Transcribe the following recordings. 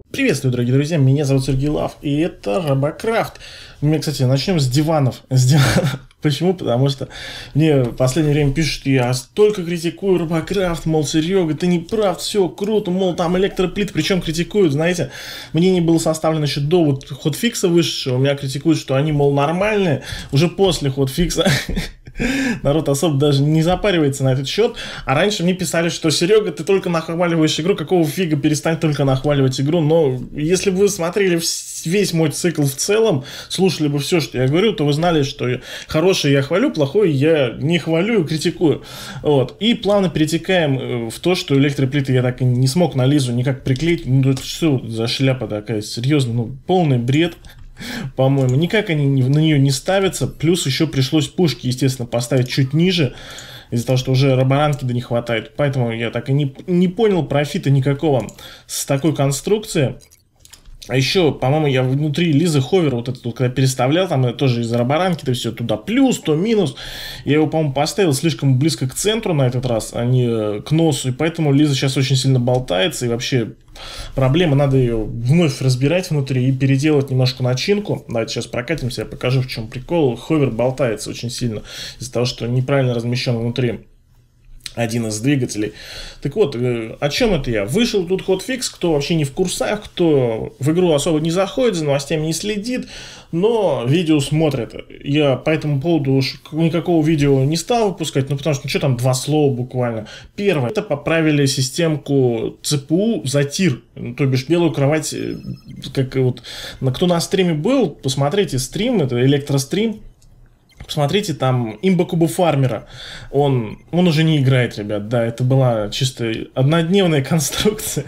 Приветствую, дорогие друзья, меня зовут Сергей Лав, и это Робокрафт. Кстати, начнем с диванов. Почему? Потому что мне в последнее время пишут, я столько критикую Робокрафт, мол, Серега, ты не прав, все круто, мол, там электроплит, причем критикуют, знаете, мнение было составлено еще до вот хотфикса вышедшего, меня критикуют, что они, мол, нормальные, уже после хотфикса. Народ особо даже не запаривается на этот счет. А раньше мне писали, что Серега, ты только нахваливаешь игру, какого фига, перестань только нахваливать игру. Но если бы вы смотрели весь мой цикл в целом, слушали бы все, что я говорю, то вы знали, что хорошее я хвалю, плохое я не хвалю и критикую. Вот. И плавно перетекаем в то, что электроплиты я так и не смог на Лизу никак приклеить. Ну, это что за шляпа такая, серьезно, ну, полный бред. По-моему, никак они на нее не ставятся. Плюс еще пришлось пушки, естественно, поставить чуть ниже, из-за того, что уже роборанки не хватает. Поэтому я так и не понял профита никакого с такой конструкцией. А еще, по-моему, я внутри Лизы ховер вот этот, когда переставлял, там тоже из-за роборанки, то все туда плюс, то минус. Я его, по-моему, поставил слишком близко к центру на этот раз, а не к носу. И поэтому Лиза сейчас очень сильно болтается. И вообще проблема, надо ее вновь разбирать внутри и переделать немножко начинку. Давайте сейчас прокатимся, я покажу, в чем прикол. Ховер болтается очень сильно из-за того, что неправильно размещен внутри один из двигателей. Так вот, о чем это я? Вышел тут хотфикс, кто вообще не в курсах, кто в игру особо не заходит, за новостями не следит, но видео смотрит. Я по этому поводу уж никакого видео не стал выпускать, ну потому что, ну что там, два слова буквально. Первое, это поправили системку ЦПУ за тир, то бишь белую кровать, как вот, кто на стриме был, посмотрите стрим, это электрострим. Посмотрите, там имба Куба Фармера, он уже не играет, ребят, да, это была чисто однодневная конструкция.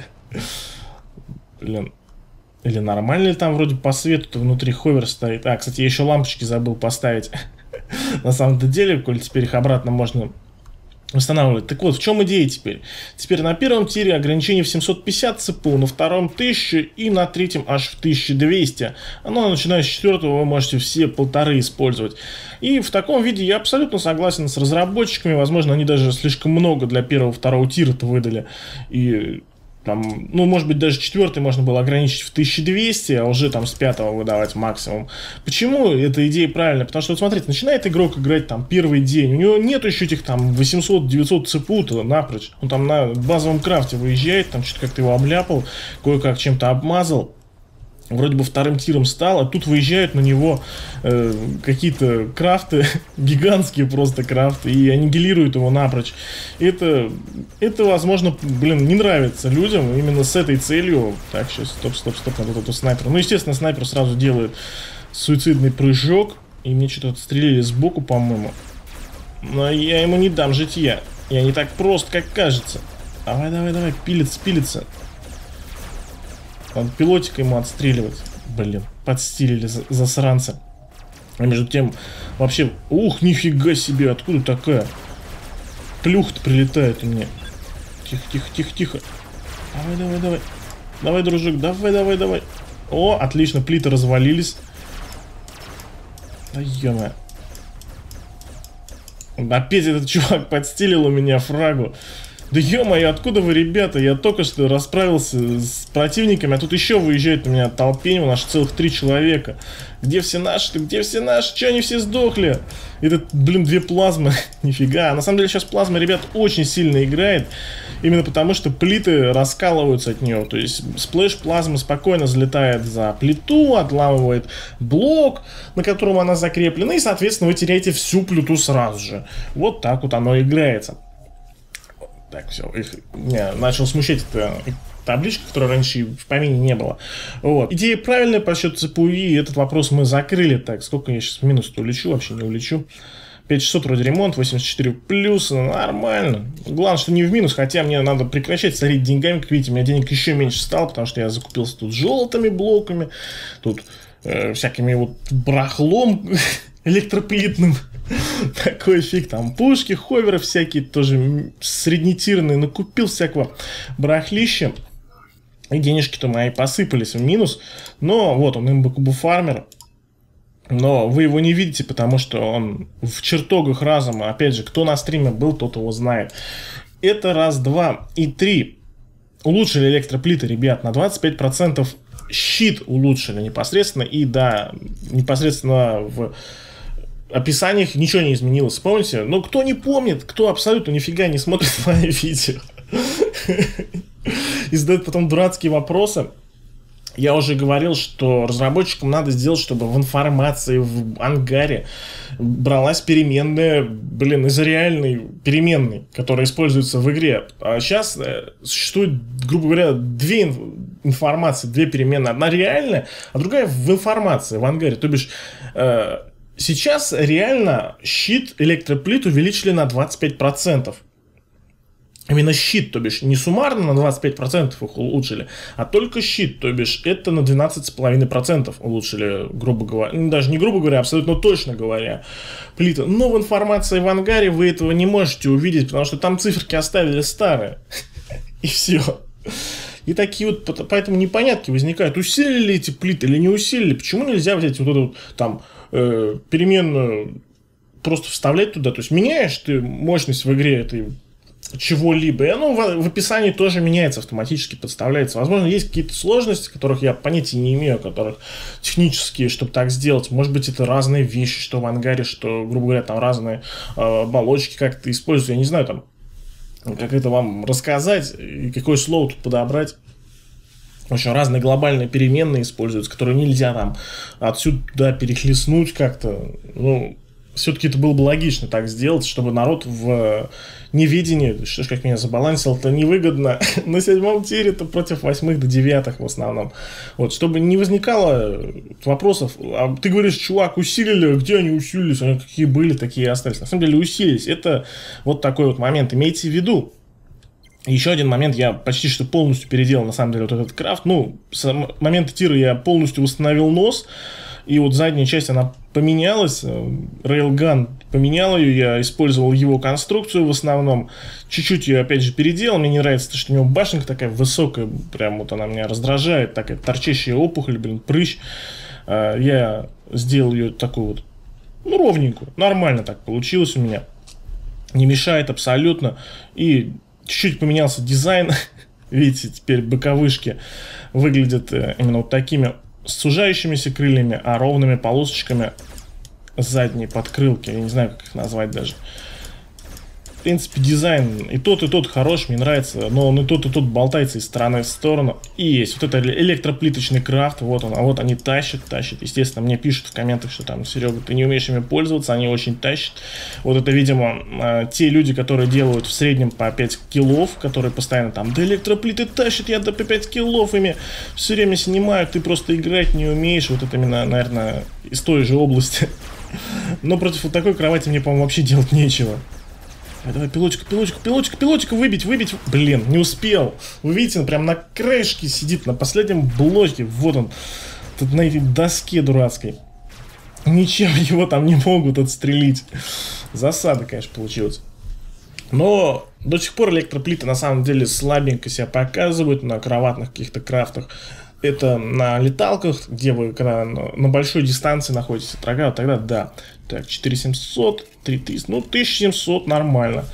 Блин, или нормально ли там вроде по свету-то внутри ховер стоит. А, кстати, я еще лампочки забыл поставить. На самом-то деле, коль теперь их обратно можно устанавливать. Так вот, в чем идея теперь? Теперь на первом тире ограничение в 750 ЦПУ, на втором 1000 и на третьем аж в 1200. Оно, начиная с четвертого, вы можете все 1500 использовать. И в таком виде я абсолютно согласен с разработчиками. Возможно, они даже слишком много для первого-второго тира-то выдали. И там, ну, может быть, даже четвертый можно было ограничить в 1200, а уже там с пятого выдавать максимум. Почему эта идея правильная? Потому что, вот смотрите, начинает игрок играть там первый день, у него нет еще этих там 800-900 ЦПУ-то напрочь. Он там на базовом крафте выезжает, там что-то как-то его обляпал, кое-как чем-то обмазал. Вроде бы вторым тиром стал, а тут выезжают на него какие-то крафты, гигантские просто крафты, и аннигилируют его напрочь. Это, возможно, блин, не нравится людям именно с этой целью. Так, сейчас, стоп, надо вот эту снайпер. Ну, естественно, снайпер сразу делает суицидный прыжок, и мне что-то отстрелили сбоку, по-моему. Но я ему не дам житья. Я не так прост, как кажется. Давай, пилится. Надо пилотика ему отстреливать. Блин, подстилили засранца. А между тем, вообще, ух, нифига себе, откуда такая? Плюха-то прилетает у меня. Тихо. Давай. Давай, дружок, давай. О, отлично, плиты развалились. Да ё-моё. Опять этот чувак подстилил у меня фрагу. Да ё-моё, откуда вы, ребята? Я только что расправился с противниками, а тут еще выезжает у меня толпень, у нас целых 3 человека. Где все наши-то? Че они все сдохли? Это, блин, 2 плазмы. Нифига. На самом деле сейчас плазма, ребят, очень сильно играет. Именно потому, что плиты раскалываются от нее. То есть сплэш плазмы спокойно залетает за плиту, отламывает блок, на котором она закреплена. И, соответственно, вы теряете всю плиту сразу же. Вот так вот оно играется. Так, все, начал смущать эта табличка, которой раньше в помине не было. Вот. Идея правильная по счету ЦПУ, и этот вопрос мы закрыли. Так, сколько я сейчас в минус-то улечу? Вообще не улечу. 5600 вроде ремонт, 84 плюс, нормально. Главное, что не в минус, хотя мне надо прекращать сорить деньгами. Как видите, у меня денег еще меньше стало, потому что я закупился тут желтыми блоками, тут всякими вот барахлом электроплитным. Такой фиг, там пушки, ховеры всякие, тоже среднетирные, накупил всякого барахлища. И денежки-то мои посыпались в минус. Но вот он, имба Куба Фармер. Но вы его не видите, потому что он в чертогах разума. Опять же, кто на стриме был, тот его знает. Это раз, два и три. улучшили электроплиты, ребят, на 25%. Щит улучшили непосредственно. И да, непосредственно в описаниях ничего не изменилось. Помните? Но кто не помнит, кто абсолютно нифига не смотрит мои видео и задает потом дурацкие вопросы. Я уже говорил, что разработчикам надо сделать, чтобы в информации, в ангаре бралась переменная, из реальной переменной, которая используется в игре. А сейчас существует, грубо говоря, две информации, две переменные. Одна реальная, а другая в информации, в ангаре. То бишь, сейчас реально щит электроплит увеличили на 25%. Именно щит, то бишь не суммарно на 25% их улучшили, а только щит, то бишь это на 12,5% улучшили, грубо говоря. Даже не грубо говоря, абсолютно точно говоря, плиты. Но в информации в ангаре вы этого не можете увидеть, потому что там циферки оставили старые. И все. И такие вот, поэтому непонятки возникают, усилили эти плиты или не усилили. Почему нельзя взять вот эту вот там переменную, просто вставлять туда? То есть меняешь ты мощность в игре этой чего-либо, и оно в описании тоже меняется, автоматически подставляется. Возможно, есть какие-то сложности, которых я понятия не имею, которых технические, чтобы так сделать. Может быть, это разные вещи, что в ангаре, что, грубо говоря, там разные оболочки как-то используют. Я не знаю, там, как это вам рассказать и какое слово тут подобрать. В общем, разные глобальные переменные используются, которые нельзя там отсюда перехлестнуть как-то. Ну, все-таки это было бы логично так сделать, чтобы народ в неведении, что ж, как меня забалансил, это невыгодно. На 7-м тире-то против 8-х до 9-х в основном. Вот, чтобы не возникало вопросов. А ты говоришь, чувак, усилили, где они усилились? Они какие были, такие и остались. На самом деле усилились. Это вот такой вот момент. Имейте в виду. Еще один момент, я почти что полностью переделал, на самом деле, вот этот крафт. Ну, с момента тира я полностью восстановил нос. И вот задняя часть, она поменялась. Railgun поменял ее, я использовал его конструкцию в основном. Чуть-чуть ее, опять же, переделал. Мне не нравится, что у него башенка такая высокая. Прям вот она меня раздражает. Такая торчащая опухоль, прыщ. Я сделал ее такую вот, ну, ровненькую. Нормально так получилось у меня. Не мешает абсолютно. И чуть-чуть поменялся дизайн. Видите, теперь боковышки выглядят именно вот такими, с сужающимися крыльями, а ровными полосочками задней подкрылки. Я не знаю, как их назвать даже. В принципе, дизайн и тот хорош, мне нравится, но он и тот болтается из стороны в сторону. И есть вот это электроплиточный крафт, вот он, а вот они тащат. Естественно, мне пишут в комментах, что там, Серега, ты не умеешь ими пользоваться, они очень тащат. Вот это, видимо, те люди, которые делают в среднем по 5 киллов, которые постоянно там, да электроплиты тащат, я по 5 киллов ими все время снимаю, ты просто играть не умеешь. Вот это именно, наверное, из той же области. Но против вот такой кровати мне, по-моему, вообще делать нечего. Давай, пилотика, выбить. Блин, не успел. Вы видите, он прям на краешке сидит, на последнем блоке. Вот он, тут на этой доске дурацкой. Ничем его там не могут отстрелить. Засада, конечно, получилась. Но до сих пор электроплиты на самом деле слабенько себя показывают на кроватных каких-то крафтах. Это на леталках, где вы когда на большой дистанции находитесь от врага, тогда да. Так, 4700, 3000, ну 1700 нормально.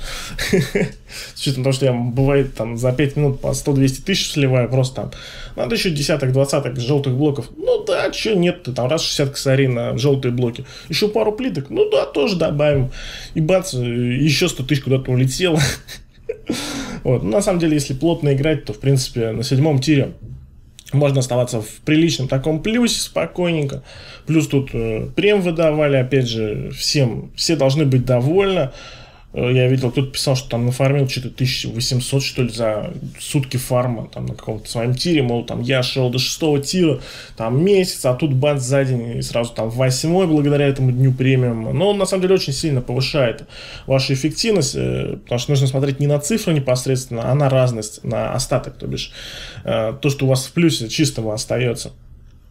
С учетом того, что я, бывает, там за 5 минут по 100-200 тысяч сливаю, просто там надо еще десяток-двадцаток желтых блоков. Ну да, че нет, там раз 60 косарей на желтые блоки. Еще пару плиток, ну да, тоже добавим. И бац, еще 100 тысяч куда-то улетело. Вот. Ну, на самом деле, если плотно играть, то, в принципе, на 7-м тире можно оставаться в приличном таком плюсе спокойненько. Плюс тут прем выдавали, опять же, все должны быть довольны. Я видел, кто-то писал, что там нафармил что-то 1800, что ли, за сутки фарма, там, на каком-то своем тире, мол, там, я шел до 6-го тира, там, месяц, а тут бац за день, и сразу там 8-й, благодаря этому дню премиума. Но он, на самом деле, очень сильно повышает вашу эффективность, потому что нужно смотреть не на цифры непосредственно, а на разность, на остаток, то бишь, то, что у вас в плюсе чистого остается.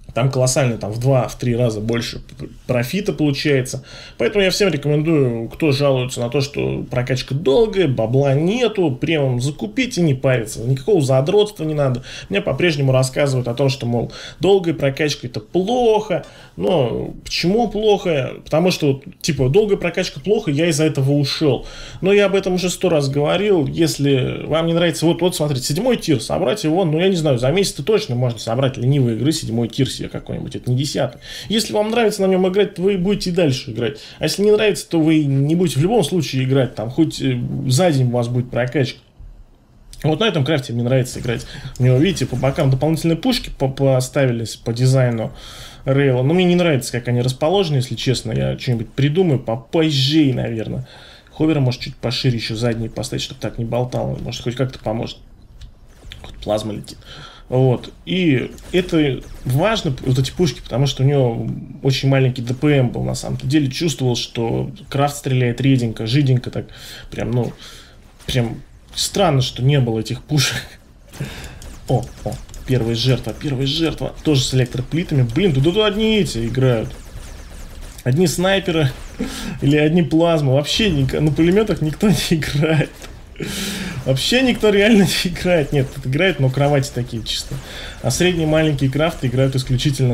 Там колоссально, там в 2-3 раза больше профита получается. Поэтому я всем рекомендую, кто жалуется на то, что прокачка долгая, бабла нету, премиум закупить и не париться. Никакого задротства не надо. Мне по-прежнему рассказывают о том, что, мол, долгая прокачка это плохо. Но почему плохо? Потому что, типа, долгая прокачка плохо, я из-за этого ушел. Но я об этом уже 100 раз говорил. Если вам не нравится, вот смотрите, 7-й тир, собрать его, ну, я не знаю, за месяц точно можно собрать ленивые игры 7-й тир какой-нибудь, это не 10-й. Если вам нравится на нем играть, то вы будете и дальше играть. А если не нравится, то вы не будете в любом случае играть, там, хоть за день у вас будет прокачка. Вот на этом крафте мне нравится играть. У него, видите, по бокам дополнительные пушки поставились по дизайну рейла. Но мне не нравится, как они расположены, если честно. Я что-нибудь придумаю попозже, наверное. Ховера может чуть пошире еще задний поставить, чтобы так не болтало. Может, хоть как-то поможет. Хоть плазма летит. Вот. И это важно, вот эти пушки, потому что у него очень маленький ДПМ был на самом-то деле. Чувствовал, что крафт стреляет реденько, жиденько так. Прям, ну, прям странно, что не было этих пушек. О, первая жертва. Тоже с электроплитами. Блин, тут одни эти играют. Одни снайперы или одни плазмы. Вообще на пулеметах никто не играет. Вообще никто реально не играет. Нет, тут играют, но кровати такие чисто. А средние маленькие крафты играют исключительно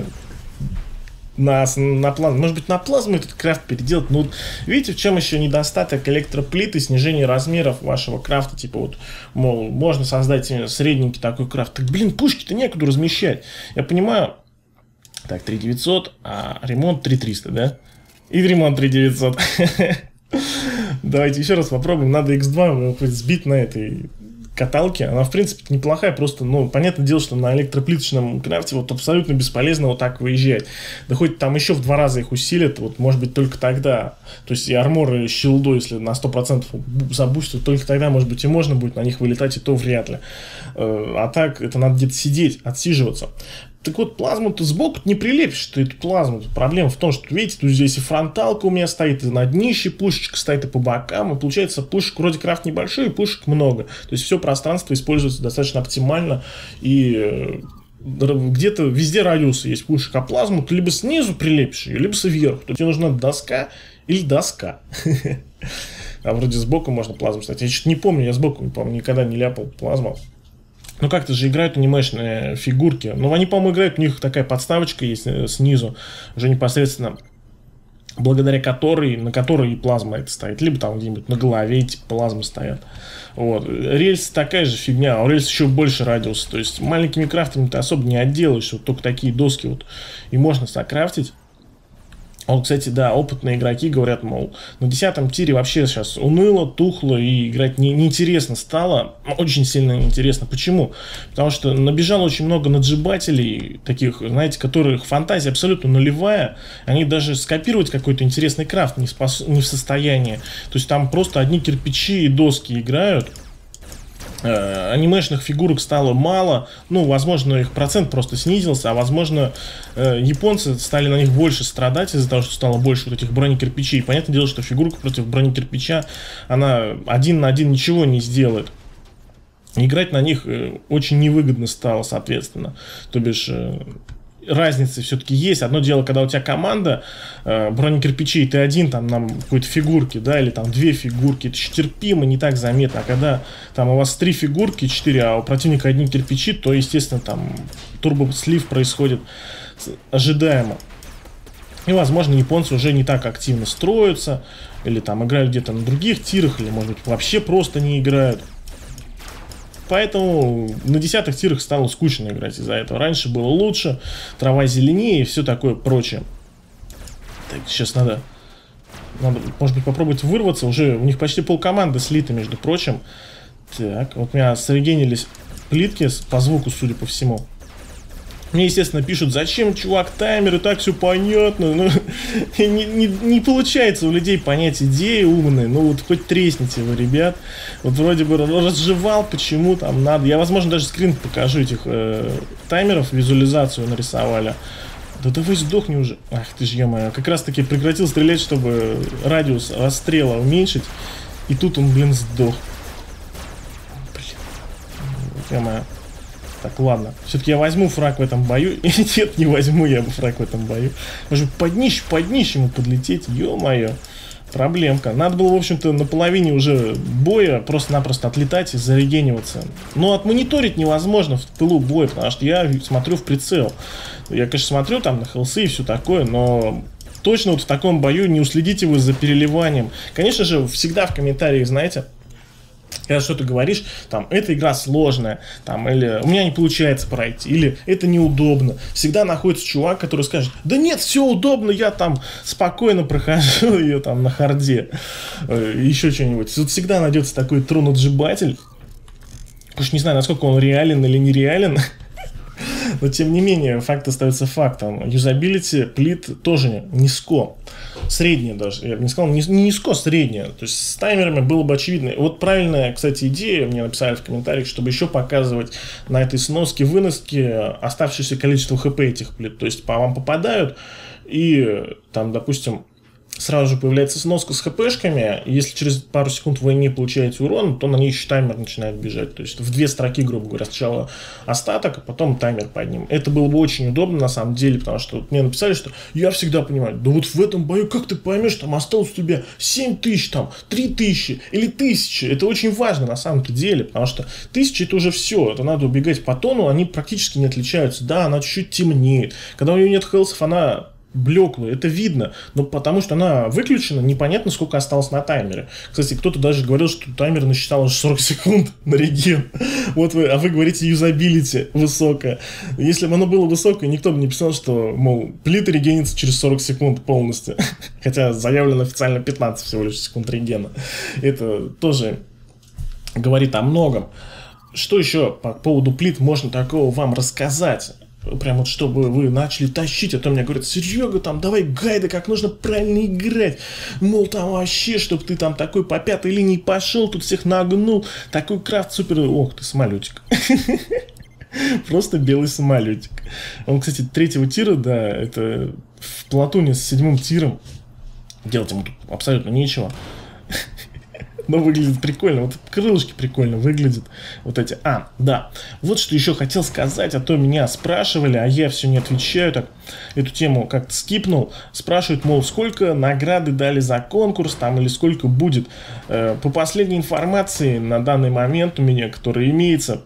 на плазму. Может быть, на плазму этот крафт переделать. Но видите, в чем еще недостаток электроплиты, снижение размеров вашего крафта. Типа вот, мол, можно создать средненький такой крафт. Так, блин, пушки-то некуда размещать. Я понимаю. Так, 3900, а ремонт 3300, да? И ремонт 3900. Давайте еще раз попробуем. Надо X2 сбить на этой каталке. Она, в принципе, неплохая. Просто, ну, понятное дело, что на электроплиточном крафте вот абсолютно бесполезно вот так выезжать. Да хоть там еще в 2 раза их усилят, вот, может быть, только тогда. То есть и армор, и щилду, если на 100% забустят, только тогда, может быть, и можно будет на них вылетать, и то вряд ли. А так, это надо где-то сидеть, отсиживаться. Так вот, плазму ты сбоку не прилепишь, ты эту плазму. Проблема в том, что, видите, тут здесь и фронталка у меня стоит, и на днище пушечка стоит, и по бокам. И получается, пушек вроде крафт небольшой, и пушек много. То есть все пространство используется достаточно оптимально. И где-то везде радиусы есть пушек, а плазму ты либо снизу прилепишь ее, либо сверху. То тебе нужна доска или доска. А вроде сбоку можно плазму ставить. Я что-то не помню, я сбоку, не помню, никогда не ляпал плазму. Ну, как-то же играют анимешные фигурки. Ну, они, по-моему, играют, у них такая подставочка есть снизу, уже непосредственно, благодаря которой, на которой и плазма это стоит. Либо там где-нибудь на голове эти плазмы стоят. Вот. Рельс такая же фигня, а у рельс еще больше радиуса. То есть, маленькими крафтами ты особо не отделаешь. Вот только такие доски вот и можно сокрафтить. Вот, кстати, да, опытные игроки говорят, мол, на 10-м тире вообще сейчас уныло, тухло и играть неинтересно стало. Очень сильно неинтересно. Почему? Потому что набежало очень много наджибателей, таких, знаете, которых фантазия абсолютно нулевая. Они даже скопировать какой-то интересный крафт не в состоянии. То есть там просто одни кирпичи и доски играют. Анимешных фигурок стало мало. Ну, возможно, их процент просто снизился, а возможно, японцы стали на них больше страдать из-за того, что стало больше вот этих бронекирпичей. Понятное дело, что фигурка против бронекирпича, она 1 на 1 ничего не сделает. Играть на них очень невыгодно стало, соответственно. То бишь, разница все-таки есть. Одно дело, когда у тебя команда бронекирпичей, ты один там на какой-то фигурке, да, или там 2 фигурки, это еще терпимо, не так заметно. А когда там у вас 3 фигурки, 4, а у противника одни кирпичи, то, естественно, там турбослив происходит ожидаемо. И, возможно, японцы уже не так активно строятся, или там играют где-то на других тирах, или, может быть, вообще просто не играют. Поэтому на 10-х тирах стало скучно играть из-за этого. Раньше было лучше, трава зеленее и все такое прочее. Так, сейчас надо, может быть, попробовать вырваться. Уже у них почти полкоманды слиты, между прочим. Так, вот у меня срегенились плитки по звуку, судя по всему. Мне, естественно, пишут, зачем, чувак, таймер, и так все понятно. Ну, не получается у людей понять идеи умные. Ну вот хоть тресните вы, ребят. Вот вроде бы разжевал, почему там надо. Я, возможно, даже скрин покажу этих таймеров, визуализацию нарисовали. Да давай сдохни уже. Ах ты ж, ё-моё. Как раз таки прекратил стрелять, чтобы радиус расстрела уменьшить. И тут он, блин, сдох. Блин. Ё-моё. Так, ладно. Все-таки я возьму фраг в этом бою. Нет, не возьму я фраг в этом бою. Может, под днище ему подлететь. Ё-моё. Проблемка. Надо было, в общем-то, на половине уже боя просто-напросто отлетать и зарегениваться. Но отмониторить невозможно в пылу боя, потому что я смотрю в прицел. Я, конечно, смотрю там на хелсы и все такое, но точно вот в таком бою не уследите вы за переливанием. Конечно же, всегда в комментариях, знаете, когда что-то говоришь, там, эта игра сложная, там, или у меня не получается пройти, или это неудобно. Всегда находится чувак, который скажет: да нет, все удобно, я там спокойно прохожу ее там на харде, еще что-нибудь. Тут всегда найдется такой трунотжибатель. Уж не знаю, насколько он реален или нереален. Но тем не менее, факт остается фактом. Юзабилити плит тоже низко. Среднее даже. Я бы не сказал, не низко, среднее. То есть с таймерами было бы очевидно. Вот правильная, кстати, идея, мне написали в комментариях, чтобы еще показывать на этой сноске, выноске оставшееся количество хп этих плит. То есть по вам попадают, и там, допустим, сразу же появляется сноска с хпшками. Если через пару секунд вы не получаете урон, то на ней еще таймер начинает бежать. То есть в 2 строки, грубо говоря, сначала остаток, а потом таймер под ним. Это было бы очень удобно на самом деле, потому что вот мне написали, что я всегда понимаю: да вот в этом бою как ты поймешь, там осталось у тебя 7000, там 3000 или 1000. Это очень важно на самом-то деле, потому что 1000 это уже все. Это надо убегать по тону, они практически не отличаются. Да, она чуть-чуть темнеет. Когда у нее нет хелсов, она блеклая, это видно, но потому что она выключена, непонятно, сколько осталось на таймере. Кстати, кто-то даже говорил, что таймер насчитал уже 40 секунд на реген. Вот вы, а вы говорите, юзабилити высокая. Если бы оно было высокое, никто бы не писал, что, мол, плита регенится через 40 секунд полностью. Хотя заявлено официально 15 всего лишь секунд регена. Это тоже говорит о многом. Что еще по поводу плит можно такого вам рассказать? Прям вот чтобы вы начали тащить, а то мне говорят: Серега, там давай гайды, как нужно правильно играть. Мол, там вообще, чтобы ты там такой по 5-й линии пошел, тут всех нагнул. Такой крафт супер. Ох ты, самолетик. Просто белый самолетик. Он, кстати, 3-го тира, да, это в платуне с 7-м тиром. Делать ему тут абсолютно нечего. Но выглядит прикольно. Вот крылышки прикольно выглядят. Вот эти. Да. Вот что еще хотел сказать. А то меня спрашивали, а я все не отвечаю. Так, эту тему как-то скипнул. Спрашивают, мол, сколько награды дали за конкурс там, или сколько будет. По последней информации на данный момент у меня, которая имеется,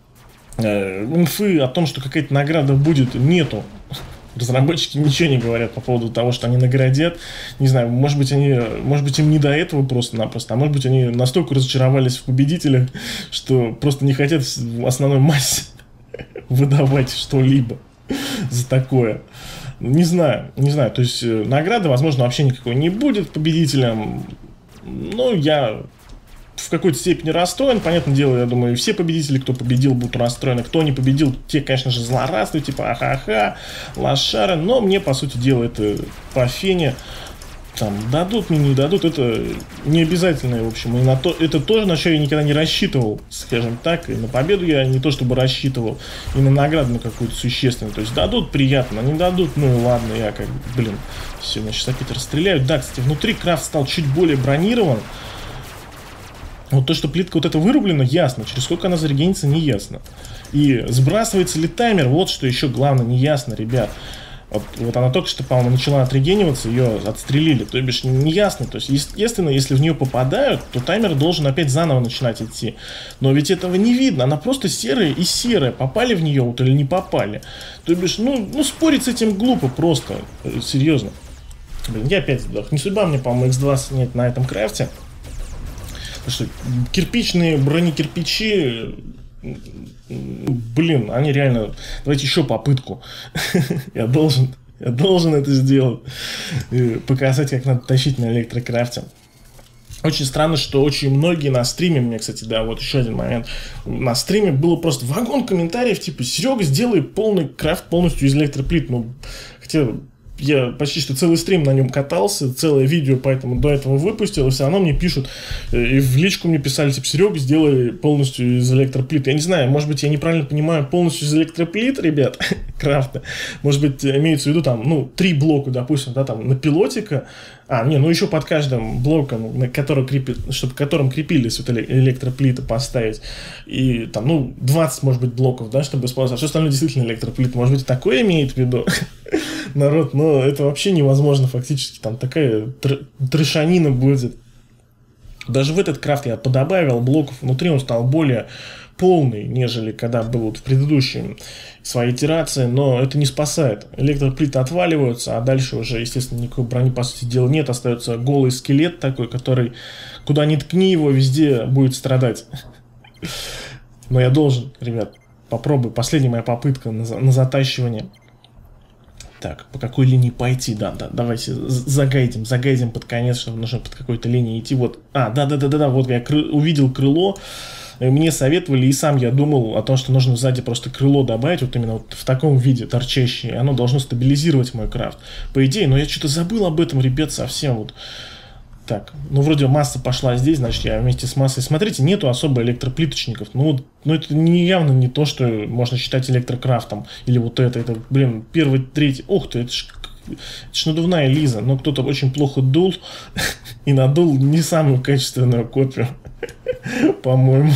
инфы о том, что какая-то награда будет, нету. Разработчики ничего не говорят по поводу того, что они наградят. Не знаю, может быть, им не до этого просто-напросто, а может быть, они настолько разочаровались в победителях, что просто не хотят в основной массе выдавать что-либо за такое. Не знаю. То есть награды, возможно, вообще никакой не будет победителям. Но я в какой-то степени расстроен. Понятное дело, я думаю, все победители, кто победил, будут расстроены. Кто не победил, те, конечно же, злорадствуют, типа ахаха, лошара. Но мне, по сути дела, это по фене. Там дадут мне, не дадут, это не обязательно, в общем. И на то, это тоже, на что я никогда не рассчитывал, скажем так. И на победу я не то чтобы рассчитывал, и на награду на какую-то существенную. То есть дадут — приятно, не дадут, ну и ладно, я как бы, все, меня сейчас опять расстреляют. Да, кстати, внутри крафт стал чуть более бронирован. Вот то, что плитка вот эта вырублена, ясно. Через сколько она зарегенится, не ясно. И сбрасывается ли таймер, вот что еще главное, не ясно, ребят. Вот она только что, по-моему, начала отрегениваться, ее отстрелили. То бишь, не ясно. То есть, естественно, если в нее попадают, то таймер должен опять заново начинать идти. Но ведь этого не видно. Она просто серая и серая. Попали в нее вот или не попали. То бишь, ну спорить с этим глупо просто. Серьезно. Блин, я опять сдох. Не судьба мне, по-моему, X2 снять на этом крафте. Что кирпичные бронекирпичи, блин, они реально... Давайте еще попытку. Я должен это сделать. Показать, как надо тащить на электрокрафте. Очень странно, что очень многие на стриме, мне, кстати, да, вот еще один момент. На стриме было просто вагон комментариев, типа: Серега, сделай полный крафт полностью из электроплит. Ну, хотя... я почти что целый стрим на нем катался, целое видео поэтому до этого выпустил, и все равно мне пишут, и в личку мне писали, типа, Серега, сделай полностью из электроплит. Я не знаю, может быть, я неправильно понимаю, полностью из электроплит, ребят, крафта. Может быть, имеется в виду, там, ну, 3 блока, допустим, да, там, на пилотика, ну еще под каждым блоком, на который чтобы к которым крепились вот электроплиты поставить, и там, ну, 20, может быть, блоков, да, чтобы использовать, а все остальное действительно электроплит. Может быть, такое имеет в виду народ, но это вообще невозможно фактически, там такая трешанина будет. Даже в этот крафт я подобавил блоков, внутри он стал более полный, нежели когда был вот в предыдущем своей итерации, но это не спасает. Электроплиты отваливаются, а дальше уже, естественно, никакой брони, по сути дела, нет. Остается голый скелет такой, который, куда ни ткни его, везде будет страдать. Но я должен, ребят, попробую. Последняя моя попытка на затащивание. Так, по какой линии пойти? Да, давайте загайдим под конец, что нужно под какой-то линией идти. Вот, да, вот я увидел крыло. Мне советовали, и сам я думал о том, что нужно сзади просто крыло добавить, вот именно вот в таком виде, торчащее. Оно должно стабилизировать мой крафт. По идее, но я что-то забыл об этом, ребят, совсем вот. Так, ну вроде масса пошла здесь, значит я вместе с массой. Смотрите, нету особо электроплиточников. Ну это явно не то, что можно считать электрокрафтом. Или вот это, блин, первый, третий. Ух ты, это ж надувная Лиза. Но кто-то очень плохо дул и надул не самую качественную копию. По-моему.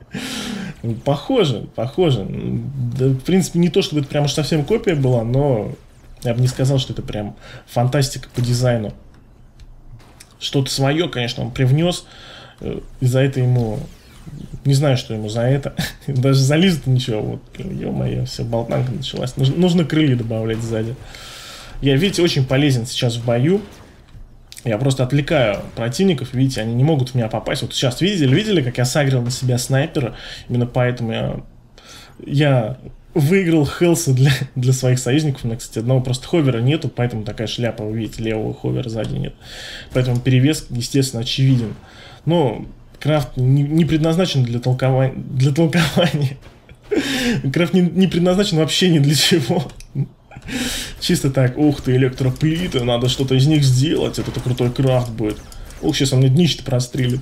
Похоже. Да, в принципе, не то, чтобы это прям уж совсем копия была, но я бы не сказал, что это прям фантастика по дизайну. Что-то свое, конечно, он привнес. И за это ему... Не знаю, что ему за это. Даже за Лизу-то ничего. Вот, ё-моё, все, болтанка началась. Нужно крылья добавлять сзади. Я, видите, очень полезен сейчас в бою. Я просто отвлекаю противников, видите, они не могут в меня попасть. Вот сейчас видели, как я сагрил на себя снайпера? Именно поэтому я выиграл хелса для своих союзников. У меня, кстати, одного просто ховера нету, поэтому такая шляпа, вы видите, левого ховера сзади нет. Поэтому перевес, естественно, очевиден. Но крафт не предназначен для толкования. Крафт не предназначен вообще ни для чего. Чисто так, ух ты, электроплиты, надо что-то из них сделать, это крутой крафт будет. Ух, сейчас он мне днище-то прострелит.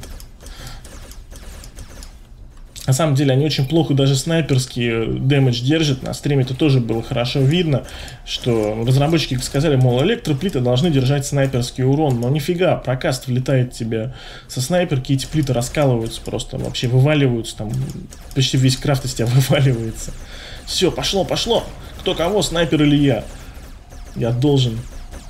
На самом деле они очень плохо даже снайперский дэмэдж держат. На стриме это тоже было хорошо видно, что разработчики сказали, мол, электроплиты должны держать снайперский урон. Но нифига, прокаст влетает тебе со снайперки, эти плиты раскалываются просто, вообще вываливаются, там почти весь крафт из тебя вываливается. Все, пошло. Кто кого, снайпер или я? Я должен.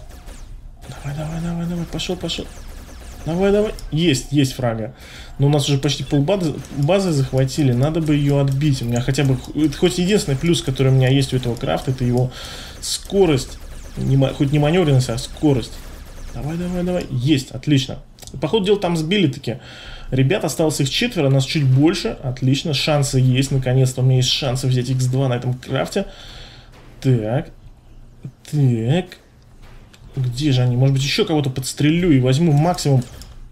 Давай, пошел. Давай. Есть фрага. Но у нас уже почти базы захватили. Надо бы ее отбить. У меня хотя бы... Это хоть единственный плюс, который у меня есть у этого крафта, это его скорость. Хоть не маневренность, а скорость. Давай. Есть, отлично. По ходу дела там сбили таки. Ребят, осталось их 4, нас чуть больше. Отлично, шансы есть. Наконец-то у меня есть шансы взять X2 на этом крафте. Так. Где же они? Может быть, еще кого-то подстрелю и возьму максимум.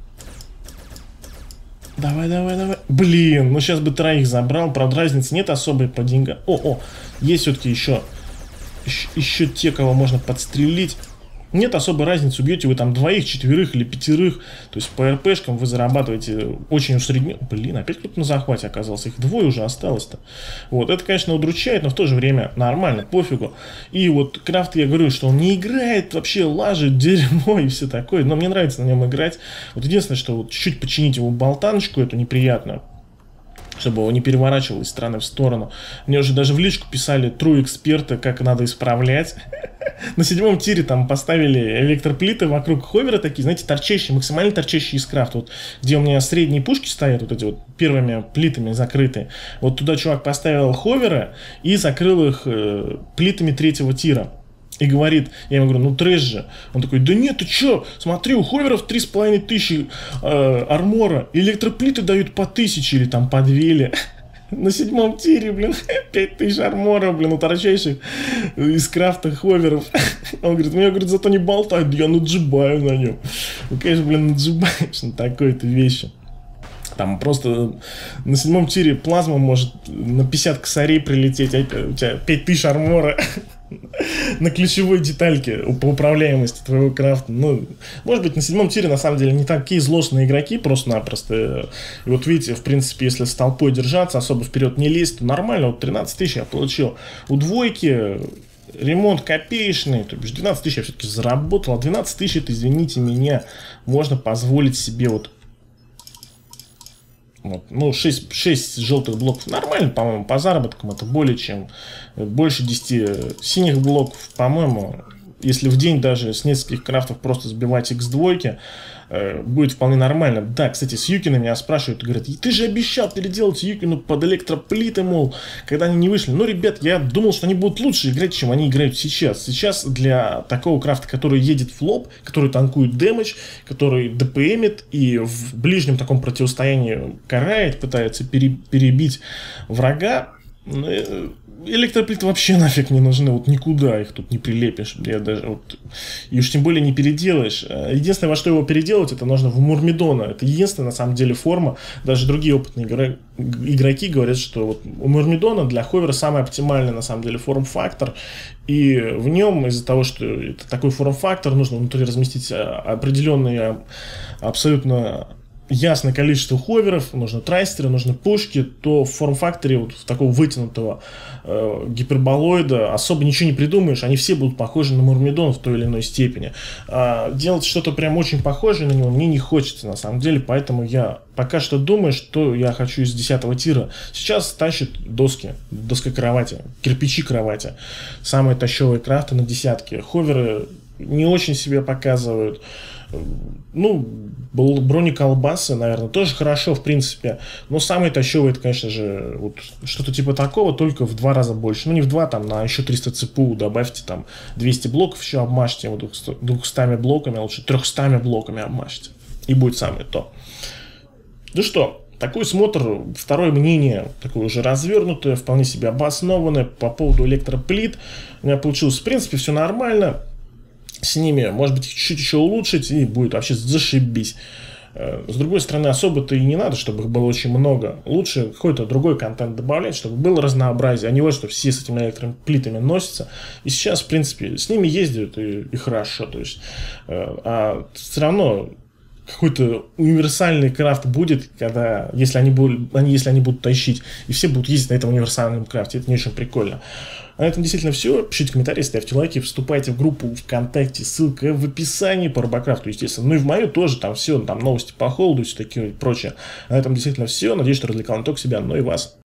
Давай. Блин, ну сейчас бы троих забрал. Правда, разницы нет особой по деньгам. Есть все-таки еще те, кого можно подстрелить. Нет особой разницы, убьете вы там 2, 4 или 5. То есть по РПшкам вы зарабатываете очень усредненно. Блин, опять кто-то на захвате оказался. Их 2 уже осталось-то. Вот, это, конечно, удручает, но в то же время нормально, пофигу. И вот крафт, я говорю, что он не играет, вообще лажет, дерьмо и все такое. Но мне нравится на нем играть. Вот единственное, что вот чуть-чуть починить его болтаночку, эту неприятную, чтобы его не переворачивало из стороны в сторону. Мне уже даже в личку писали true эксперты, как надо исправлять. На 7-м тире там поставили электроплиты вокруг ховера такие, знаете, торчащие, максимально торчащие из крафта. Вот, где у меня средние пушки стоят, вот эти вот первыми плитами закрытые. Вот туда чувак поставил ховера и закрыл их плитами 3-го тира. И говорит, я ему говорю, ну трэш же. Он такой, да нет, ты чё? Смотри, у ховеров 3500 армора. Электроплиты дают по 1000 или там по 2. На 7-м тире, блин, 5000 армора, блин, у торчайших из крафта ховеров. Он говорит, меня, говорит, зато не болтают, я наджибаю на нем. Ну, конечно, блин, наджибаешь на такой-то вещи. Там просто на 7-м тире плазма может на 50 косарей прилететь, а у тебя 5000 армора на ключевой детальке по управляемости твоего крафта. Ну, может быть, на 7-м тире на самом деле не такие злостные игроки просто-напросто. И вот видите, в принципе, если с толпой держаться, особо вперед не лезть, то нормально. Вот 13 тысяч я получил. У двойки ремонт копеечный, то бишь 12 тысяч я все-таки заработал, а 12 тысяч, это, извините меня, можно позволить себе вот. Вот. Ну, 6 желтых блоков нормально, по-моему, по заработкам это более чем больше 10 синих блоков, по-моему, если в день даже с нескольких крафтов просто сбивать x2, будет вполне нормально. Да, кстати, с Юкина меня спрашивают, говорят, ты же обещал переделать Юкину под электроплиты, мол, когда они не вышли. Ну, ребят, я думал, что они будут лучше играть, чем они играют сейчас. Сейчас для такого крафта, который едет в лоб, который танкует дэмэдж, который ДПМит и в ближнем таком противостоянии карает, пытается перебить врага, электроплиты вообще нафиг не нужны, вот никуда их тут не прилепишь, я даже вот, и уж тем более не переделаешь. Единственное, во что его переделать, это нужно в Мурмидона. Это единственная, на самом деле, форма. Даже другие опытные игроки говорят, что вот у Мурмидона для ховера самый оптимальный, на самом деле, форм-фактор. И в нем, из-за того, что это такой форм-фактор, нужно внутри разместить определенные абсолютно ясное количество ховеров, нужно трайстеры, нужны пушки, то в форм-факторе вот в такого вытянутого гиперболоида особо ничего не придумаешь, они все будут похожи на Мурмидон в той или иной степени. Делать что-то прям очень похожее на него мне не хочется, на самом деле, поэтому я пока что думаю, что я хочу из 10-го тира. Сейчас тащат доски, доска кровати, кирпичи кровати, самые тащевые крафты на десятке. Ховеры не очень себя показывают. Ну, бронеколбасы, наверное, тоже хорошо, в принципе. Но самые тащевые, это, конечно же, вот что-то типа такого, только в 2 раза больше. Ну, не в 2, там, на еще 300 ЦПУ добавьте, там, 200 блоков еще обмажьте, 200 блоками, а лучше 300 блоками обмажьте. И будет самое то. Ну что, такой смотр, второе мнение, такое уже развернутое, вполне себе обоснованное по поводу электроплит. У меня получилось, в принципе, все нормально. С ними, может быть, чуть-чуть еще улучшить, и будет вообще зашибись. С другой стороны, особо-то и не надо, чтобы их было очень много. Лучше какой-то другой контент добавлять, чтобы было разнообразие, а не вот, что все с этими электроплитами носятся. И сейчас, в принципе, с ними ездят и хорошо. То есть, а все равно какой-то универсальный крафт будет, когда, если они будут тащить, и все будут ездить на этом универсальном крафте. Это не очень прикольно. А на этом действительно все. Пишите комментарии, ставьте лайки, вступайте в группу ВКонтакте, ссылка в описании по Робокрафту, естественно. Ну и в мою тоже, там все, там новости по холоду и все такие прочее. А на этом действительно все. Надеюсь, что развлекал не только себя, но и вас.